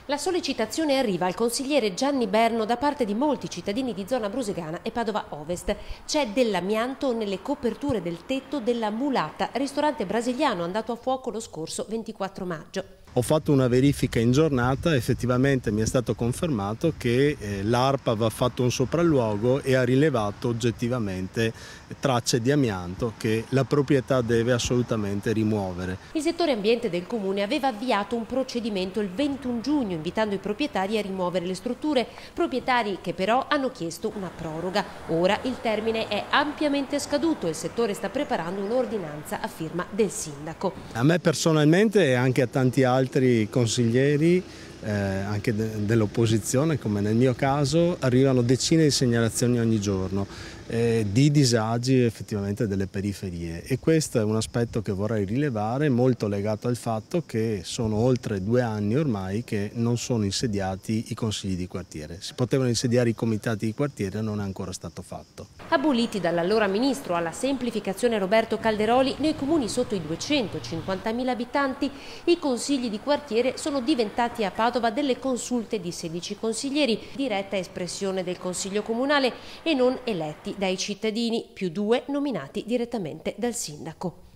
La sollecitazione arriva al consigliere Gianni Berno da parte di molti cittadini di zona brusegana e Padova Ovest. C'è dell'amianto nelle coperture del tetto della Mulata, ristorante brasiliano andato a fuoco lo scorso 24 maggio. Ho fatto una verifica in giornata, effettivamente mi è stato confermato che l'ARPA aveva fatto un sopralluogo e ha rilevato oggettivamente tracce di amianto che la proprietà deve assolutamente rimuovere. Il settore ambiente del comune aveva avviato un procedimento il 21 giugno invitando i proprietari a rimuovere le strutture, proprietari che però hanno chiesto una proroga. Ora il termine è ampiamente scaduto e il settore sta preparando un'ordinanza a firma del sindaco. A me personalmente e anche a tanti altri consiglieri, anche dell'opposizione come nel mio caso, arrivano decine di segnalazioni ogni giorno di disagi effettivamente delle periferie, e questo è un aspetto che vorrei rilevare, molto legato al fatto che sono oltre 2 anni ormai che non sono insediati i consigli di quartiere. Si potevano insediare i comitati di quartiere e non è ancora stato fatto. Aboliti dall'allora ministro alla semplificazione Roberto Calderoli, nei comuni sotto i 250.000 abitanti i consigli di quartiere sono diventati a Padova delle consulte di 16 consiglieri, diretta espressione del Consiglio comunale e non eletti dai cittadini, più 2 nominati direttamente dal sindaco.